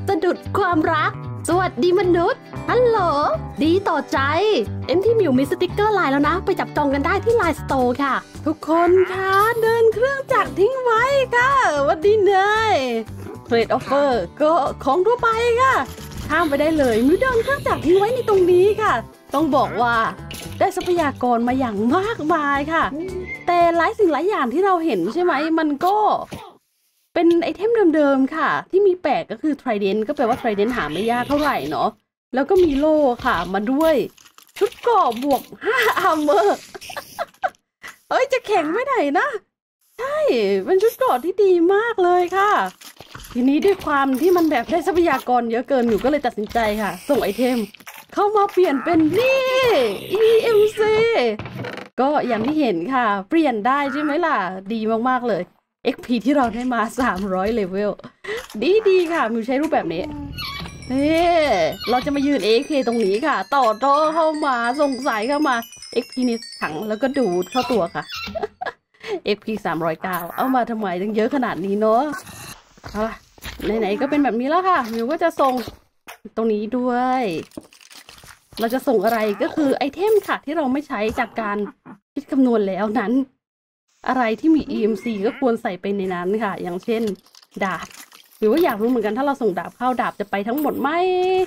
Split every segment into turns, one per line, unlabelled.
สะดุดความรักสวัสดีมนุษย์ฮัลโหลดีต่อใจที่มิวมีสติกเกอร์ไลน์แล้วนะไปจับจองกันได้ที่ไลน์สโตร์ค่ะทุกคนคะเดินเครื่องจักรทิ้งไว้ค่ะวันดีเนยเทรดออฟเฟอร์ก็ของทั่วไปค่ะข้ามไปได้เลยมิวเดินเครื่องจักรทิ้งไว้ในตรงนี้ค่ะต้องบอกว่าได้ทรัพยากรมาอย่างมากมายค่ะแต่หลายสิ่งหลายอย่างที่เราเห็นใช่ไหมมันก็เป็นไอเทมเดิมๆค่ะที่มีแปลกก็คือไทรเดนก็แปลว่าไทรเดนหาไม่ยากเท่าไหร่เนาะแล้วก็มีโล่ค่ะมาด้วยชุดเกราะบวก5อาร์เมอร์เอ้ยจะแข็งไม่ไหนนะใช่เป็นชุดเกราะที่ดีมากเลยค่ะทีนี้ด้วยความที่มันแบบได้ทรัพยากรเยอะเกินอยู่ก็เลยตัดสินใจค่ะส่งไอเทมเข้ามาเปลี่ยนเป็นนี่ EMC ก็อย่างที่เห็นค่ะเปลี่ยนได้ใช่ไหมล่ะดีมากๆเลย XP ที่เราได้มา300เลเวลดีค่ะมิวใช้รูปแบบนี้นี่เราจะมายืน AFK ตรงนี้ค่ะต่อจอเข้ามาส่งสายเข้ามา XP นี่ถังแล้วก็ดูดเข้าตัวค่ะ XP 309เอามาทำไมตั้งเยอะขนาดนี้เนาะเอาล่ะไหนๆก็เป็นแบบนี้แล้วค่ะมิวก็จะส่งตรงนี้ด้วยเราจะส่งอะไรก็คือไอเทมค่ะที่เราไม่ใช้จากการคิดคำนวณแล้วนั้นอะไรที่มี EMC ก็ควรใส่ไปในนั้นค่ะอย่างเช่นดาบหรือว่าอยากรู้เหมือนกันถ้าเราส่งดาบเข้าดาบจะไปทั้งหมดไหม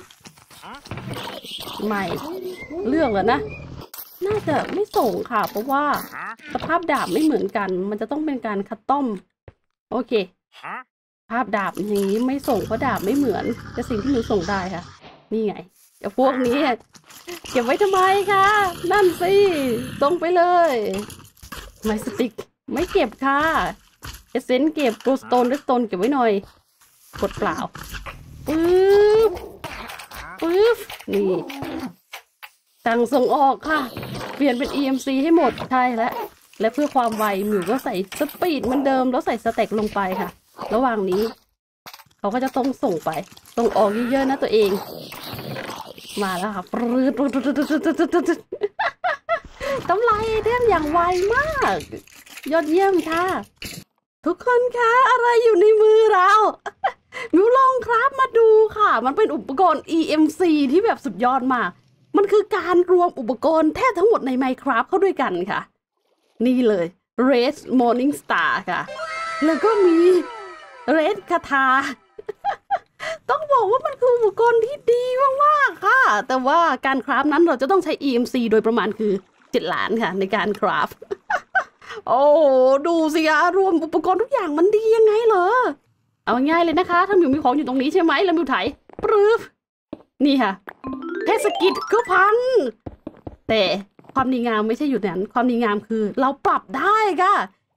ไม่เลือกแล้วนะน่าจะไม่ส่งค่ะเพราะว่าสภาพดาบไม่เหมือนกันมันจะต้องเป็นการคัสตอมโอเคภาพดาบอย่างนี้ไม่ส่งเพราะดาบไม่เหมือนแต่สิ่งที่หนูส่งได้ค่ะนี่ไงแต่พวกนี้เก็บไว้ทำไมคะนั่นสิส่งไปเลยไมสติกไม่เก็บค่ะเอเซนเก็บโกลสโตนเรสโตนเก็บไว้หน่อยกดเปล่าปึ๊บนี่สั่งส่งออกค่ะเปลี่ยนเป็น EMC ให้หมดใช่และเพื่อความไวมิวก็ใส่สปีดเหมือนเดิมแล้วใส่สเต็กลงไปค่ะระหว่างนี้เขาก็จะต้องส่งไปส่งออกเยอะๆนะตัวเองมาแล้วค่ะปรื๊ดทำลายเทมอย่างไวมากยอดเยี่ยมค่ะทุกคนคะอะไรอยู่ในมือเรามิวลองครับมาดูค่ะมันเป็นอุปกรณ์ EMC ที่แบบสุดยอดมากมันคือการรวมอุปกรณ์แทบทั้งหมดใน Minecraft เข้าด้วยกันค่ะนี่เลย Red Morning Star ค่ะแล้วก็มี Red คาถาต้องบอกว่ามันคืออุปกรณ์ที่ดีมากๆค่ะแต่ว่าการคราฟนั้นเราจะต้องใช้ EMC โดยประมาณคือ7 ล้านค่ะในการคราฟ โอ้ดูสิคะรวมอุปกรณ์ทุกอย่างมันดียังไงเหรอเอาง่ายเลยนะคะถ้ามิวมีของอยู่ตรงนี้ใช่ไหมแล้วมิวไถปรื๊บนี่ค่ะแค่สกิดก็พังแต่ความดีงามไม่ใช่อยู่นั้นความดีงามคือเราปรับได้ค่ะ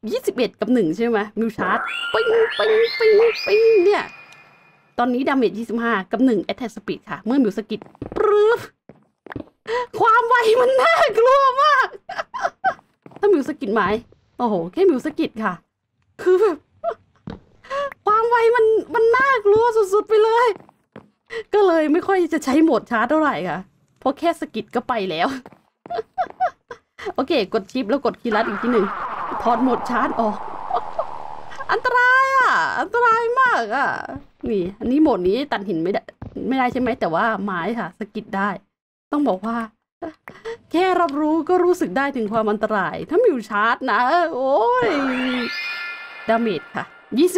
21 กับ 1ใช่ไหมมิวชาร์จปิ้งเนี่ยตอนนี้ดาเมจ25 กับ 1 Attack Speed ค่ะเมื่อมิวสกิดปรื๊บความไวมันน่ากลัวมากถ้ามิวสกิดไม้โอ้โหแค่มิวสกิดค่ะคือแบบความไวมันน่ากลัวสุดๆไปเลยก็เลยไม่ค่อยจะใช้โหมดชาร์จเท่าไหร่ค่ะเพราะแค่สกิดก็ไปแล้วโอเคกดชิปแล้วกดคีย์ลัดอีกทีหนึ่งถอดโหมดชาร์จออกอันตรายอ่ะอันตรายมากอ่ะนี่อันนี้โหมดนี้ตัดหินไม่ได้ใช่ไหมแต่ว่าไม้ค่ะสกิดได้ต้องบอกว่าแค่รับรู้ก็รู้สึกได้ถึงความอันตรายถ้ามิวชาร์จนะโอ้ยดาเมจค่ะ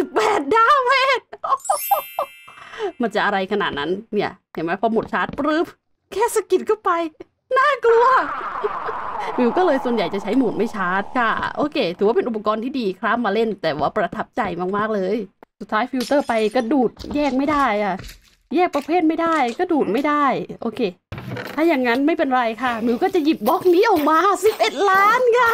28 ดาเมจมันจะอะไรขนาดนั้นเนี่ยเห็นไหมพอหมดชาร์จปึ๊บแค่สกิดก็ไปน่ากลัวมิวก็เลยส่วนใหญ่จะใช้โหมดไม่ชาร์จค่ะโอเคถือว่าเป็นอุปกรณ์ที่ดีครับมาเล่นแต่ว่าประทับใจมากๆเลยสุดท้ายฟิลเตอร์ไปก็ดูดแยกไม่ได้อะแยกประเภทไม่ได้ก็ดูดไม่ได้โอเคถ้าอย่างนั้นไม่เป็นไรค่ะมิวก็จะหยิบบล็อกนี้ออกมา11 ล้านค่ะ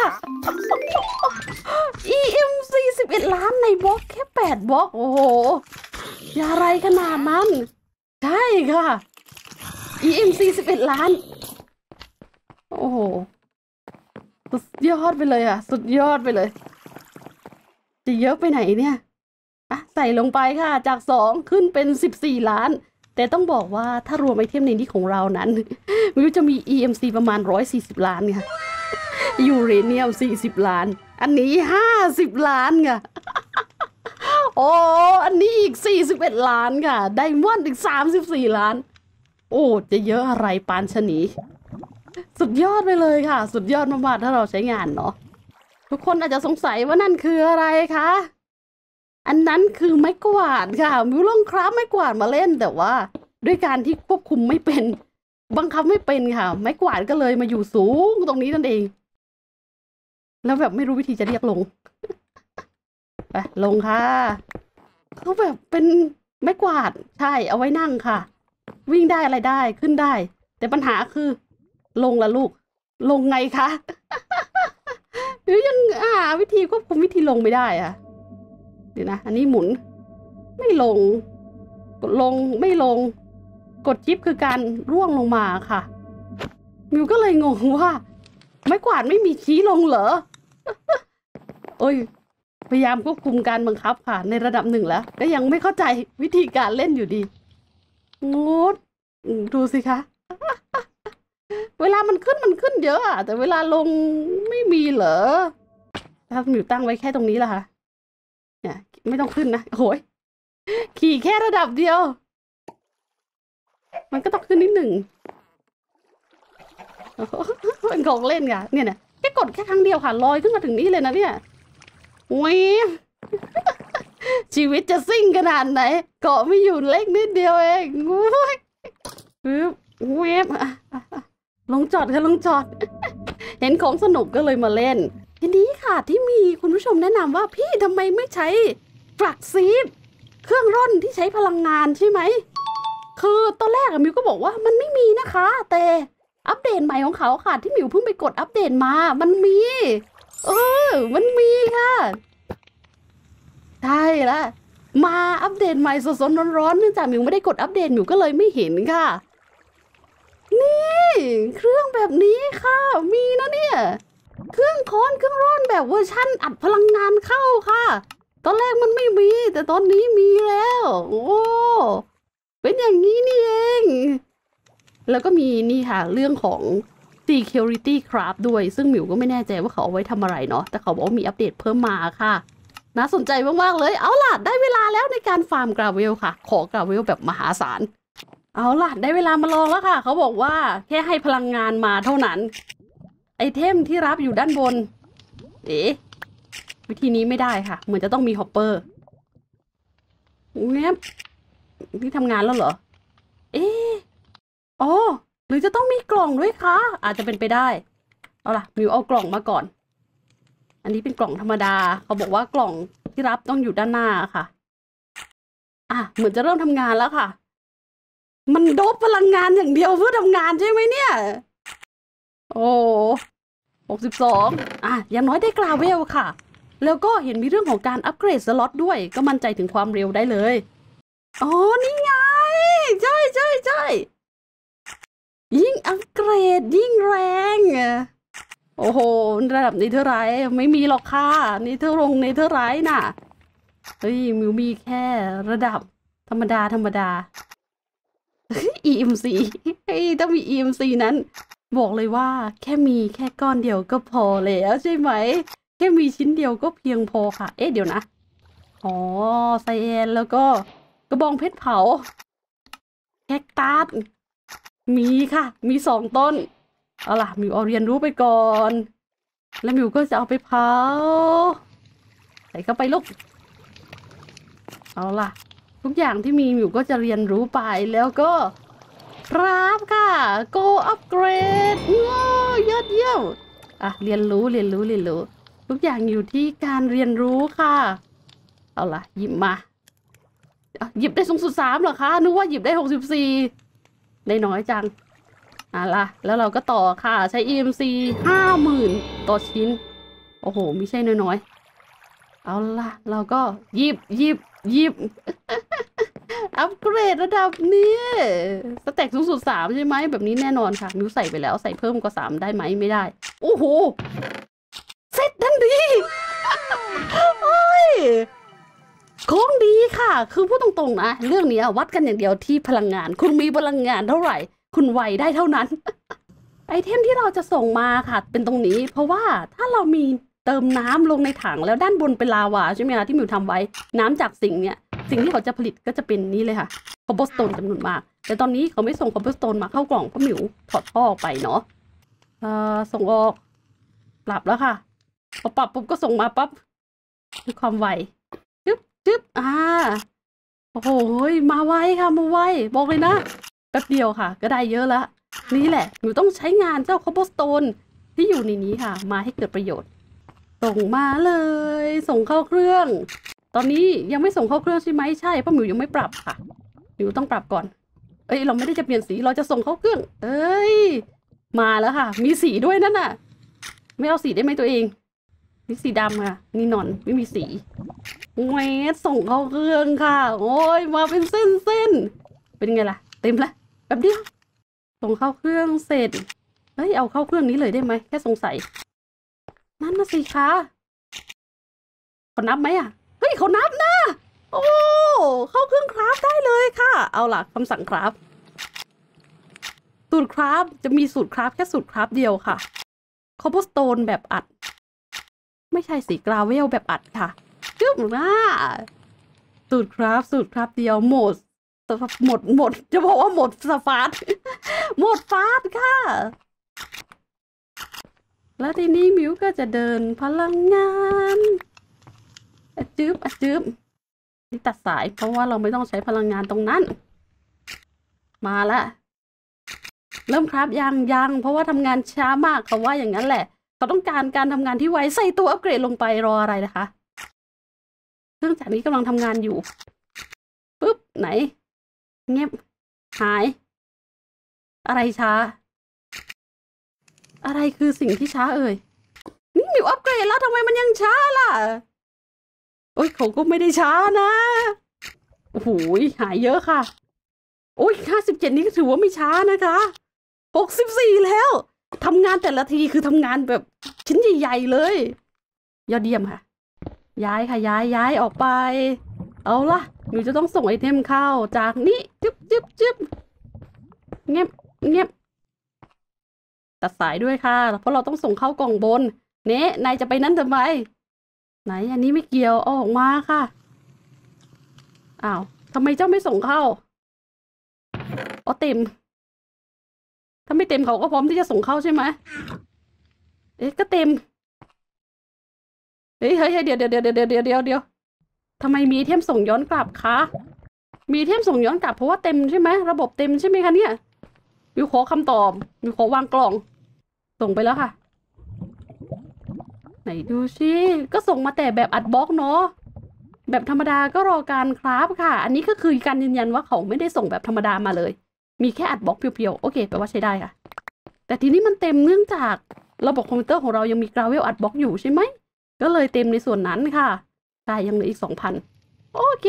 EMC 11 ล้านในบล็อกแค่8 บล็อกโอ้โหอย่าอะไรขนาดนั้นใช่ค่ะ EMC 11 ล้านโอ้โหสุดยอดไปเลยอ่ะสุดยอดไปเลยจะเยอะไปไหนเนี่ยอ่ะใส่ลงไปค่ะจาก2ขึ้นเป็น14 ล้านแต่ต้องบอกว่าถ้ารวมไอเทมในนี้ของเรานั้นมิวจะมี EMC ประมาณ140 ล้านค่ะยูเรเนียม40 ล้านอันนี้50 ล้านค่ะโอ้อันนี้อีก41 ล้านค่ะไดมอนด์อีก34 ล้านโอ้จะเยอะอะไรปานชะนีสุดยอดไปเลยค่ะสุดยอดมากๆถ้าเราใช้งานเนาะทุกคนอาจจะสงสัยว่านั่นคืออะไรคะอันนั้นคือไม้กวาดค่ะมิวลองคราฟไม้กวาดมาเล่นแต่ว่าด้วยการที่ควบคุมไม่เป็นบังคับไม่เป็นค่ะไม้กวาดก็เลยมาอยู่สูงตรงนี้นั่นเองแล้วแบบไม่รู้วิธีจะเรียกลงไปลงค่ะเขาแบบเป็นไม้กวาดใช่เอาไว้นั่งค่ะวิ่งได้อะไรได้ขึ้นได้แต่ปัญหาคือลงละลูกลงไงคะหรือยังวิธีควบคุมวิธีลงไม่ได้อะเดี๋ยวนะอันนี้หมุนไม่ลงกดลงไม่ลงกดชิปคือการร่วงลงมาค่ะมิวก็เลยงงว่าไม้กวาดไม่มีชี้ลงเหรอโอ้ยพยายามควบคุมการบังคับค่ะในระดับหนึ่งแล้วก็ยังไม่เข้าใจวิธีการเล่นอยู่ดีงดดูสิคะเวลามันขึ้นเยอะอะแต่เวลาลงไม่มีเหรอถ้ามิวตั้งไว้แค่ตรงนี้ล่ะค่ะเนี่ยไม่ต้องขึ้นนะโอ้ยขี่แค่ระดับเดียวมันก็ต้องขึ้นนิดหนึ่งเป็นของเล่นค่ะเนี่ยนะแค่กดแค่ครั้งเดียวค่ะลอยขึ้นมาถึงนี่เลยนะเนี่ยเว้ยชีวิตจะซิ่งขนาดไหนเกาะไม่อยู่เล็กนิดเดียวเองเว้ยเว็บลงจอดค่ะลงจอดเห็นของสนุกก็เลยมาเล่นทีนี้ค่ะที่มีคุณผู้ชมแนะนำว่าพี่ทำไมไม่ใช้ฟลักซีดเครื่องร่อนที่ใช้พลังงานใช่ไหมคือตอนแรกมิวก็บอกว่ามันไม่มีนะคะแต่อัปเดตใหม่ของเขาค่ะที่มิวเพิ่งไปกดอัปเดตมามันมีมันมีค่ะใช่ละมาอัปเดตใหม่สดๆร้อนๆเนื่องจากมิวไม่ได้กดอัปเดตมิวก็เลยไม่เห็นค่ะนี่เครื่องแบบนี้ค่ะมีนะเนี่ยเครื่องค้อนเครื่องร่อนแบบเวอร์ชั่นอัดพลังงานเข้าค่ะตอนแรกมันไม่มีแต่ตอนนี้มีแล้วโอ้เป็นอย่างนี้นี่เองแล้วก็มีนี่ค่ะเรื่องของ security craft ด้วยซึ่งหมิวก็ไม่แน่ใจว่าเขาเอาไว้ทำอะไรเนาะแต่เขาบอกว่ามีอัปเดตเพิ่มมาค่ะน่าสนใจมากๆเลยเอาล่ะได้เวลาแล้วในการฟาร์มกราเวลค่ะขอกราเวลแบบมหาศาลเอาล่ะได้เวลามาลองแล้วค่ะเขาบอกว่าแค่ให้พลังงานมาเท่านั้นไอเทมที่รับอยู่ด้านบนวิธีนี้ไม่ได้ค่ะเหมือนจะต้องมีฮอปเปอร์เนี่ยนี่ทำงานแล้วเหรออ๋อหรือจะต้องมีกล่องด้วยคะอาจจะเป็นไปได้เอาล่ะมิวเอากล่องมาก่อนอันนี้เป็นกล่องธรรมดาเขาบอกว่ากล่องที่รับต้องอยู่ด้านหน้าค่ะเหมือนจะเริ่มทำงานแล้วค่ะมันโดบพลังงานอย่างเดียวเพื่อทำงานใช่ไหมเนี่ยโอ้62อย่างน้อยได้กราเวลค่ะแล้วก็เห็นมีเรื่องของการอัปเกรดสล็อตด้วยก็มั่นใจถึงความเร็วได้เลยอ๋อนี่ไงใช่ยิ่งอัปเกรดยิ่งแรงโอ้โหระดับนี้เท่าไรไม่มีหรอกค่ะนี่เท่าลงในเท่าไรน่ะเฮ้ยมิวมีแค่ระดับธรรมดาEMC ต้องมี EMC นั้นบอกเลยว่าแค่มีแค่ก้อนเดียวก็พอแล้วใช่ไหมแค่มีชิ้นเดียวก็เพียงพอค่ะเดี๋ยวนะไซแอนแล้วก็กระบองเพชรเผาแคคตัสมีค่ะมี2 ต้นเอาล่ะมิวเอาเรียนรู้ไปก่อนแล้วมิวก็จะเอาไปเผาใส่เข้าไปลูกเอาล่ะทุกอย่างที่มีมิวก็จะเรียนรู้ไปแล้วก็ครับค่ะ go upgrade ยอดเยี่ยมเรียนรู้ทุกอย่างอยู่ที่การเรียนรู้ค่ะเอาล่ะหยิบมาหยิบได้สูงสุด3เหรอคะนึกว่าหยิบได้64ได้น้อยจังล่ะแล้วเราก็ต่อค่ะใช้ EMC 50,000ต่อชิ้นโอ้โหไม่ใช่น้อยๆเอาล่ะเราก็หยิบอัปเกรดระดับนี้สเต็กสูงสุด3ใช่ไหมแบบนี้แน่นอนค่ะมิวใส่ไปแล้วใส่เพิ่มกว่า3ได้ไหมไม่ได้โอ้โหเสร็จทันทีของดีค่ะคือพูดตรงๆนะเรื่องนี้วัดกันอย่างเดียวที่พลังงานคุณมีพลังงานเท่าไหร่คุณไวได้เท่านั้นไอเทมที่เราจะส่งมาค่ะเป็นตรงนี้เพราะว่าถ้าเรามีเติมน้ำลงในถังแล้วด้านบนเป็นลาวาใช่ไหมคะที่มิวทำไว้น้ำจากสิ่งที่เขาจะผลิตก็จะเป็นนี้เลยค่ะคอมโบสโตนจำนวนมากแต่ตอนนี้เขาไม่ส่งคอมโบสโตนมาเข้ากล่องเพราะมิวถอดท่อออกไปเนาะส่งออกปรับแล้วค่ะพอปรับปุ๊บก็ส่งมาปั๊บมีความไวจึ๊บโอ้โหมาไวค่ะมาไวบอกเลยนะแป๊บเดียวค่ะก็ได้เยอะละนี่แหละหนูต้องใช้งานเจ้าคอมโบสโตนที่อยู่ในนี้ค่ะมาให้เกิดประโยชน์ส่งมาเลยส่งเข้าเครื่องตอนนี้ยังไม่ส่งเข้าเครื่องใช่ไหมใช่เพราะหมิวยังไม่ปรับค่ะหมิวต้องปรับก่อนเราไม่ได้จะเปลี่ยนสีเราจะส่งเข้าเครื่องมาแล้วค่ะมีสีด้วยนั่นน่ะไม่เอาสีได้ไหมตัวเองนี่สีดำค่ะนี่นอนไม่มีสีแหวส่งเข้าเครื่องค่ะโอ้ยมาเป็นเส้นเป็นไงล่ะเต็มละแบบเดียวส่งเข้าเครื่องเสร็จเอาเข้าเครื่องนี้เลยได้ไหมแค่สงสัยนั่นนะสิคะเขานับไหมเขานับนะโอ้เข้าเครื่องคราฟได้เลยค่ะเอาล่ะคำสั่งคราฟสูตรคราฟจะมีสูตรคราฟแค่สูตรคราฟเดียวค่ะคอมโบสโตนแบบอัดไม่ใช่สีกราเวลแบบอัดค่ะจึ๊บสูตรคราฟเดียวหมดจะบอกว่าหมดสฟาร์หมดฟาสค่ะแล้วทีนี้มิวก็จะเดินพลังงานจึ๊บนี่ตัดสายเพราะว่าเราไม่ต้องใช้พลังงานตรงนั้นมาละเริ่มครับยังเพราะว่าทำงานช้ามากเขาว่าอย่างนั้นแหละเขาต้องการการทำงานที่ไวใส่ตัวอัปเกรดลงไปรออะไรนะคะเครื่องจักรนี้กำลังทำงานอยู่ปุ๊บไหนเงียบหายอะไรช้าอะไรคือสิ่งที่ช้านี่มิวอัปเกรดแล้วทำไมมันยังช้าล่ะเขาก็ไม่ได้ช้านะโอ้โหหายเยอะค่ะ57นี่ก็ถือว่าไม่ช้านะคะ64แล้วทำงานแต่ละทีคือทำงานแบบชิ้นใหญ่ๆเลยยอดเยี่ยมค่ะย้ายค่ะย้ายออกไปเอาล่ะหนูจะต้องส่งไอเทมเข้าจากนี้จึ๊บเงียบตัดสายด้วยค่ะเพราะเราต้องส่งเข้ากล่องบนนายจะไปนั้นทำไมไหนอันนี้ไม่เกี่ยวเอาออกมาค่ะอ้าวทำไมเจ้าไม่ส่งเข้าเต็มถ้าไม่เต็มเขาก็พร้อมที่จะส่งเข้าใช่ไหมก็เต็มเดี๋ยวทำไมมีเทมส่งย้อนกลับคะมีเทมส่งย้อนกลับเพราะว่าเต็มใช่ไหมระบบเต็มใช่ไหมคะเนี่ยมิวขอคำตอบมิวขอวางกล่องส่งไปแล้วค่ะไหนดูสิก็ส่งมาแต่แบบอัดบล็อกเนาะแบบธรรมดาก็รอการคราฟค่ะอันนี้ก็คือการยืนยันว่าเขาไม่ได้ส่งแบบธรรมดามาเลยมีแค่อัดบล็อกเพียวๆโอเคแปลว่าใช้ได้ค่ะแต่ทีนี้มันเต็มเนื่องจากระบบคอมพิวเตอร์ของเรายังมีกราเวลอัดบล็อกอยู่ใช่ไหมก็เลยเต็มในส่วนนั้นค่ะใช่ยังเหลืออีก 2,000 โอเค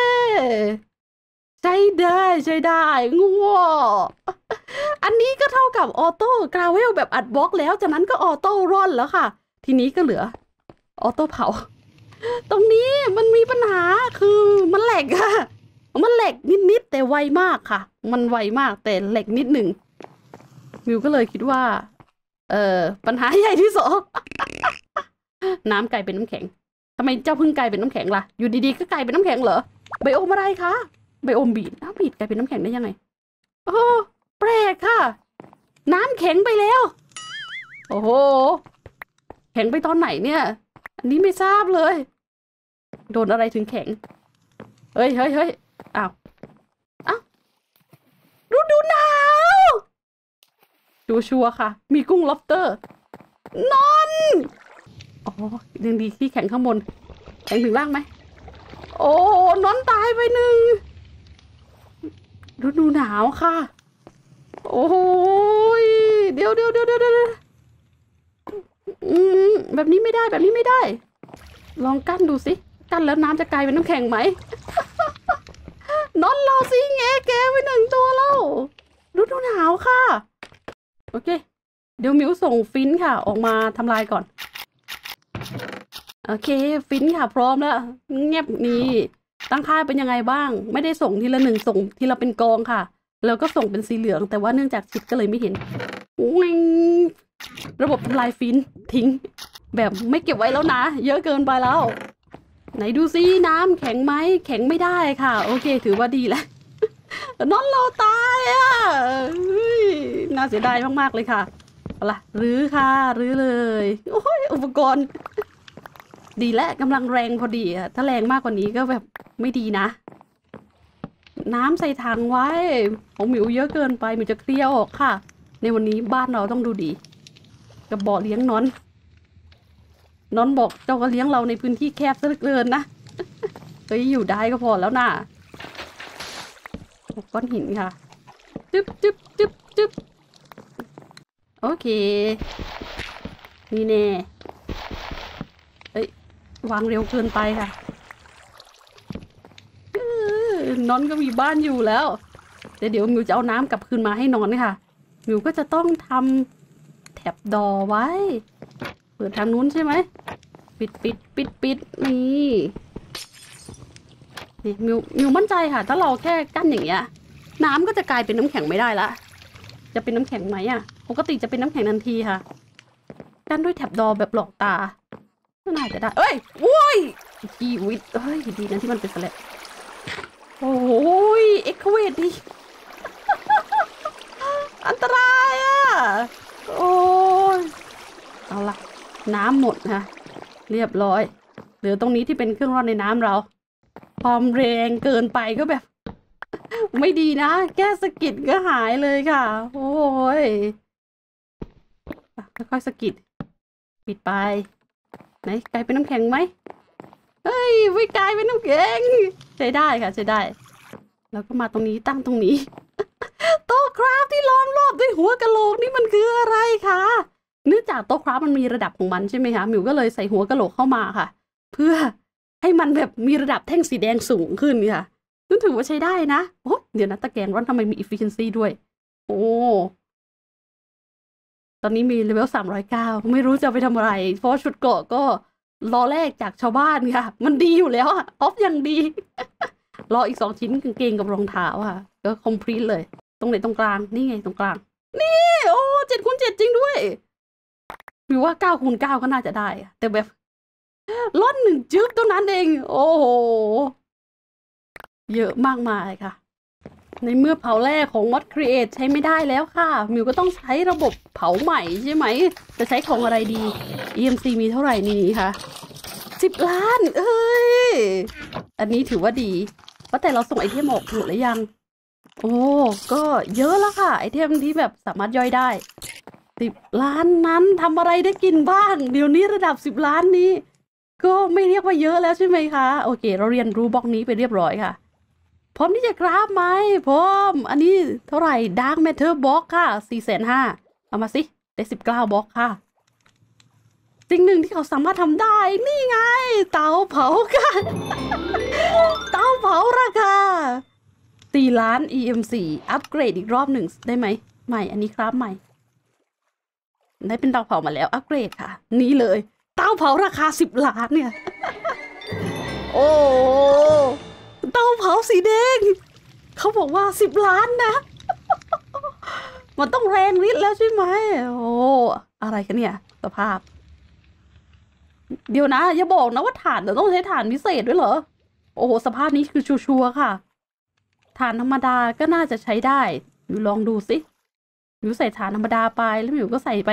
ใช้ได้งัวอันนี้ก็เท่ากับออโต้กราเวลแบบอัดบล็อกแล้วจากนั้นก็ออโต้ร่อนแล้วค่ะทีนี้ก็เหลือออโต้เผาตรงนี้มันมีปัญหาคือมันแหลกค่ะมันแหลกนิดแต่ไวมากค่ะมันไวมากแต่แหลกนิดหนึ่งมิวก็เลยคิดว่าปัญหาใหญ่ที่สุด น้ำกลายเป็นน้ำแข็งทำไมเจ้าพึ่งกลายเป็นน้ำแข็งล่ะอยู่ดีๆก็กลายเป็นน้ำแข็งเหรอไบโอมอะไรคะไบโอมบีดบีดกลายเป็นน้ำแข็งได้ยังไงโอ้แปลกค่ะน้ำแข็งไปแล้วโอ้โหแข็งไปตอนไหนเนี่ยอันนี้ไม่ทราบเลยโดนอะไรถึงแข็งเฮ้ยอ้าวดูหนาวดูชัวร์ค่ะมีกุ้งล็อบสเตอร์นอนยังดีที่แข็งข้างบนแข็งถึงล่างไหมโอ้นอนตายไปหนึ่งดูหนาวค่ะโอ้ยเดี๋ยวแบบนี้ไม่ได้ลองกั้นดูสิกั้นแล้วน้ำจะกลายเป็นน้ำแข็งไหมนอนรอสิแกไปหนึ่งตัวแล้วดูหนาวค่ะโอเคเดี๋ยวมิวส่งฟินค่ะออกมาทำลายก่อนโอเคฟินค่ะพร้อมแล้วเงียบนี่ตั้งค่าเป็นยังไงบ้างไม่ได้ส่งทีละหนึ่งส่งทีละเป็นกองค่ะแล้วก็ส่งเป็นสีเหลืองแต่ว่าเนื่องจากชิปก็เลยไม่เห็นระบบทำลายฟินทิ้งแบบไม่เก็บไว้แล้วนะเยอะเกินไปแล้วไหนดูซิน้ำแข็งไหมแข็งไม่ได้ค่ะโอเคถือว่าดีแล้วน้องเราตายอ่ะน่าเสียดายมากๆเลยค่ะเอาล่ะรื้อค่ะรื้อเลยโอ้ยอุปกรณ์ดีและกำลังแรงพอดีอะถ้าแรงมากกว่านี้ก็แบบไม่ดีนะน้ำใส่ถังไว้ของหมิวเยอะเกินไปหมิวจะเคลียร์ออกค่ะในวันนี้บ้านเราต้องดูดีกับบ่อเลี้ยงนอนบอกเจ้าก็เลี้ยงเราในพื้นที่แคบซะเหลือเกินนะเฮ้ยอยู่ได้ก็พอแล้วน่ะก้อนหินค่ะจึ๊บจึ๊บจึ๊บจึ๊บโอเคนี่แน่เอ้ยวางเร็วเกินไปค่ะนอนก็มีบ้านอยู่แล้วแต่เดี๋ยวมิวจะเอาน้ำกลับคืนมาให้นอนค่ะมิวก็จะต้องทำแถบดอไว้เปิดทางนู้นใช่ไหมปิดนี่มิวมั่นใจค่ะถ้าเราแค่กั้นอย่างเงี้ยน้ำก็จะกลายเป็นน้ำแข็งไม่ได้ละจะเป็นน้ำแข็งไหมอ่ะปกติจะเป็นน้ำแข็งทันทีค่ะกั้นด้วยแถบดอแบบหลอกตาก็น่าจะได้เอ้ยโว้ยชีวิตเฮ้ยดีนะที่มันเป็นสแลบโอ้ยเอ็กเวดดิอันตรายอ่ะโอ้ยเอาละน้ำหมดนะเรียบร้อยเหลือตรงนี้ที่เป็นเครื่องร่อนในน้ำเราความแรงเกินไปก็แบบไม่ดีนะแก้สะกิดก็หายเลยค่ะโอ้ยค่อยๆสะกิดปิดไปไหนกลายเป็นน้ำแข็งไหมเฮ้ยไม่กลายเป็นน้ำแข็งใช้ได้ค่ะใช้ได้แล้วก็มาตรงนี้ตั้งตรงนี้โต๊ะคราฟที่ล้อมรอบด้วยหัวกะโหลกนี่มันคืออะไรคะเนื่องจากโต๊ะคราฟมันมีระดับของมันใช่ไหมคะมิวก็เลยใส่หัวกะโหลกเข้ามาค่ะเพื่อให้มันแบบมีระดับแท่งสีแดงสูงขึ้นค่ะซึ่งถือว่าใช้ได้นะโอ้เดี๋ยวนะตะแกรงร้อนทำไมมี efficiency ด้วยโอ้ตอนนี้มีเลเวล309ไม่รู้จะไปทำอะไรเพราะชุดเกราะก็รอแรกจากชาวบ้านค่ะมันดีอยู่แล้วออฟยังดี รออีก2 ชิ้นกางเกงกับรองเท้าค่ะก็ complete เลยตรงไหนตรงกลางนี่ไงตรงกลางนี่โอ้7x7จริงด้วยหรือว่า9x9ก็น่าจะได้แต่แบบล่อน1จึ๊บตรงนั้นเองโอ้โหเยอะมากมายค่ะในเมื่อเผาแร่ของ Mod Create ใช้ไม่ได้แล้วค่ะมิวก็ต้องใช้ระบบเผาใหม่ใช่ไหมจะใช้ของอะไรดี EMC มีเท่าไหร่นี่ค่ะ10 ล้านเอ้ยอันนี้ถือว่าดีเพราะแต่เราส่งไอเทมออกหมดหรือยังโอ้ก็เยอะแล้วค่ะไอเทมที่แบบสามารถย่อยได้10 ล้านนั้นทำอะไรได้กินบ้างเดี๋ยวนี้ระดับ10 ล้านนี้ก็ไม่เรียกว่าเยอะแล้วใช่ไหมคะโอเคเราเรียนรู้บล็อกนี้ไปเรียบร้อยค่ะพร้อมที่จะกราฟไหมพร้อมอันนี้เท่าไหร่ Dark Matter Box ค่ะ450,000เอามาสิได้19 บล็อกค่ะสิ่งหนึ่งที่เขาสามารถทำได้นี่ไงเตาเผาค่ะ เตาเผาราคา4 ล้าน EMC อัปเกรดอีกรอบหนึ่งได้ไหมใหม่อันนี้ครับใหม่ได้เป็นเตาเผามาแล้วอัปเกรดค่ะนี่เลยเตาเผาราคา10 ล้านเนี่ย โอ้เตาเผาสีแดงเขาบอกว่า10 ล้านนะ มันต้องแรงฤทธิ์แล้วใช่ไหมโอ้อะไรกันเนี่ยสภาพเดี๋ยวนะอย่าบอกนะว่าถ่านเราต้องใช้ถ่านพิเศษด้วยเหรอโอ้โหสภาพนี้คือชัวร์ค่ะถ่านธรรมดาก็น่าจะใช้ได้อยู่ลองดูสิมิวใส่ถ่านธรรมดาไปแล้วมิวก็ใส่ไป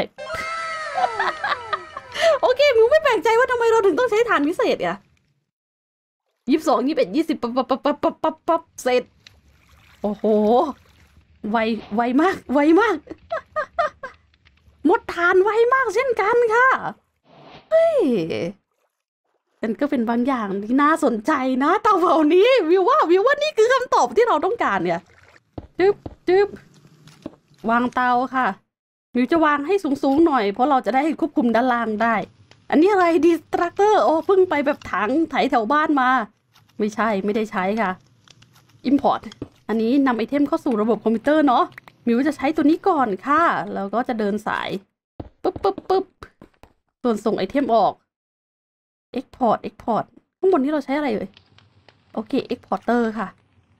โอเคมิวไม่แปลกใจว่าทำไมเราถึงต้องใช้ถ่านพิเศษอ่ะ22 21 20ปั๊บเสร็จโอ้โหไวมากไวมาก หมดถ่านไวมากเช่นกันค่ะเฮ้ยมันก็เป็นบางอย่างที่น่าสนใจนะเตาเผานี้วิวว่านี่คือคำตอบที่เราต้องการเนี่ยจึ๊บวางเตาค่ะวิวจะวางให้สูงหน่อยเพราะเราจะได้ควบคุมด้านล่างได้อันนี้อะไรดิสตรัคเตอร์โอ้เพิ่งไปแบบถังไถแถวบ้านมาไม่ใช่ไม่ได้ใช้ค่ะ Import อันนี้นำไอเทมเข้าสู่ระบบคอมพิวเตอร์เนาะมิวจะใช้ตัวนี้ก่อนค่ะแล้วก็จะเดินสายปุ๊บส่วนส่งไอเทมออก Export ข้างบนนี้เราใช้อะไรเลยโอเค Exporter ค่ะ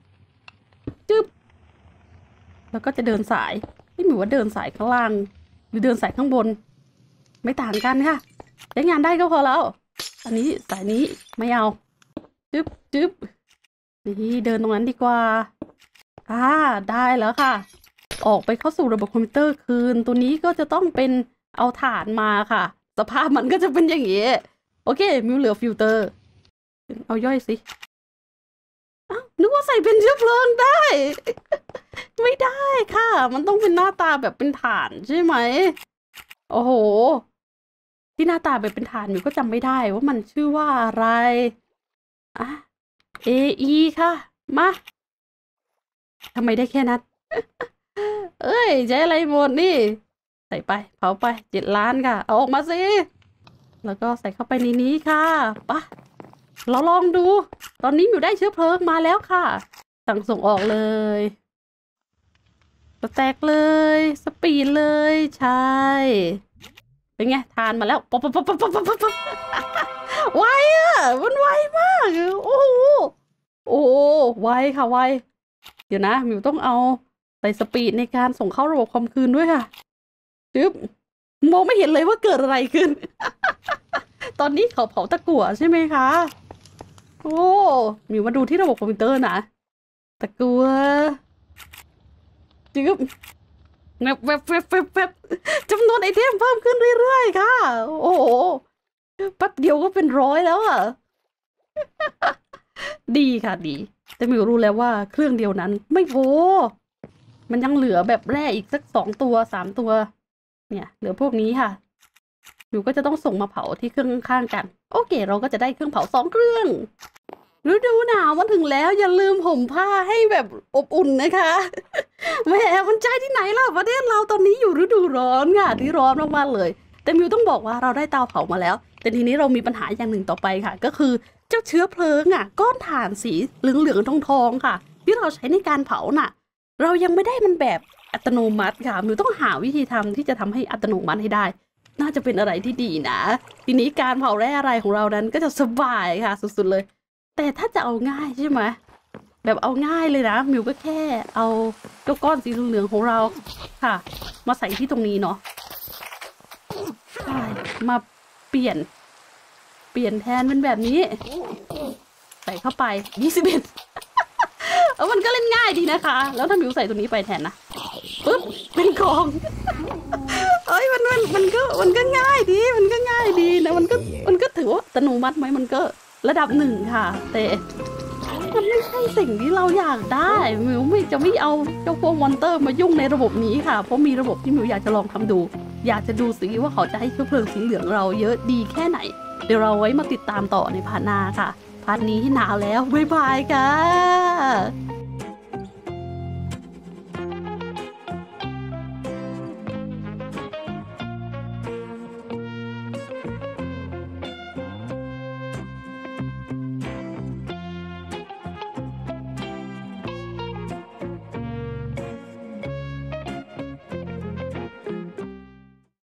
จึ๊บแล้วก็จะเดินสายไม่หมิวว่าเดินสายข้างล่างหรือเดินสายข้างบนไม่ต่างกันค่ะใช้งานได้ก็พอแล้วอันนี้สายนี้ไม่เอาจึ๊บจึ๊บนี่เดินตรงนั้นดีกว่าได้แล้วค่ะออกไปเข้าสู่ระบบคอมพิวเตอร์คืนตัวนี้ก็จะต้องเป็นเอาถ่านมาค่ะสภาพมันก็จะเป็นอย่างนี้โอเคมิวเหลือฟิลเตอร์เอาย่อยสินึกว่าใส่เป็นเชื้อเพลิงได้ ไม่ได้ค่ะมันต้องเป็นหน้าตาแบบเป็นถ่านใช่ไหมโอ้โหที่หน้าตาแบบเป็นถ่านมิวก็จำไม่ได้ว่ามันชื่อว่าอะไรAE ค่ะมาทำไมได้แค่นั้น เอ้ยใช้อะไรหมดนี่ใส่ไปเผาไป7 ล้านค่ะเอาออกมาสิแล้วก็ใส่เข้าไปในนี้ค่ะปะเราลองดูตอนนี้มิวได้เชื้อเพลิงมาแล้วค่ะสั่งส่งออกเลยสแต็กเลยสปีดเลยใช่เป็นไงทานมาแล้วป๊อปไวมันไวมากโอ้โหไวค่ะไวเดี๋ยวนะมิวต้องเอาใส่สปีดในการส่งเข้าระบบคอมคืนด้วยค่ะจึ๊บมองไม่เห็นเลยว่าเกิดอะไรขึ้น ตอนนี้เขาเผาตะกั่วใช่ไหมคะโอ้มิวมาดูที่ระบบคอมพิวเตอร์นะตะกั่วจึ๊บแบบจำนวนไอเทมเพิ่มขึ้นเรื่อยๆค่ะโอ้โหแป๊บเดียวก็เป็น100แล้วอ่ะ ดีค่ะดีแต่มิวรู้แล้วว่าเครื่องเดียวนั้นไม่พอมันยังเหลือแบบแร่อีกสัก2 ตัว3 ตัวเนี่ยเหลือพวกนี้ค่ะมิวก็จะต้องส่งมาเผาที่เครื่องข้างๆกันโอเคเราก็จะได้เครื่องเผา2 เครื่องฤดูหนาวมันถึงแล้วอย่าลืมห่มผ้าให้แบบอบอุ่นนะคะแหมมันใจที่ไหนล่ะประเทศเราตอนนี้อยู่ฤดูร้อนค่ะที่ร้อนมากๆเลยแต่มิวต้องบอกว่าเราได้เตาเผามาแล้วแต่ทีนี้เรามีปัญหาอย่างหนึ่งต่อไปค่ะก็คือเจ้าเชื้อเพลิงก้อนถ่านสีเหลืองๆทองๆค่ะที่เราใช้ในการเผาน่ะเรายังไม่ได้มันแบบอัตโนมัติค่ะมิวต้องหาวิธีทำที่จะทำให้อัตโนมัติให้ได้น่าจะเป็นอะไรที่ดีนะทีนี้การเผาแร่อะไรของเรานั้นก็จะสบายค่ะสุดๆเลยแต่ถ้าจะเอาง่ายใช่ไหมแบบเอาง่ายเลยนะมิวก็แค่เอาเจ้าก้อนสีเหลืองๆของเราค่ะมาใส่ที่ตรงนี้เนาะใช่มาเปลี่ยนแทนเป็นแบบนี้ใส่เข้าไป21มันก็เล่นง่ายดีนะคะแล้วถ้ามิวใส่ตัวนี้ไปแทนนะปึ๊บเป็นกองเอ้ยมันก็ง่ายดีนะมันก็ถือว่าอัตโนมัติไหมมันก็ระดับ1ค่ะแต่มันไม่ใช่สิ่งที่เราอยากได้มิวจะไม่เอาเจ้าพวกมอนเตอร์มายุ่งในระบบนี้ค่ะเพราะมีระบบที่มิวอยากจะลองทำดูอยากจะดูสิว่าเขาจะให้เชื้อเพลิงสีเหลืองเราเยอะดีแค่ไหนเดี๋ยวเราไว้มาติดตามต่อในพาร์ทหน้าค่ะพาร์ทนี้หนาวแล้วบ๊ายบายค่ะ